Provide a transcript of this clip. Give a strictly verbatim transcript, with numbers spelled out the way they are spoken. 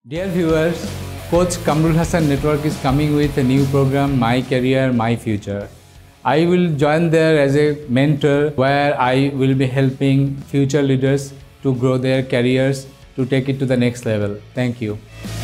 Dear viewers, Coach Kamrul Hasan Network is coming with a new program, My Career, My Future. I will join there as a mentor where I will be helping future leaders to grow their careers, to take it to the next level. Thank you.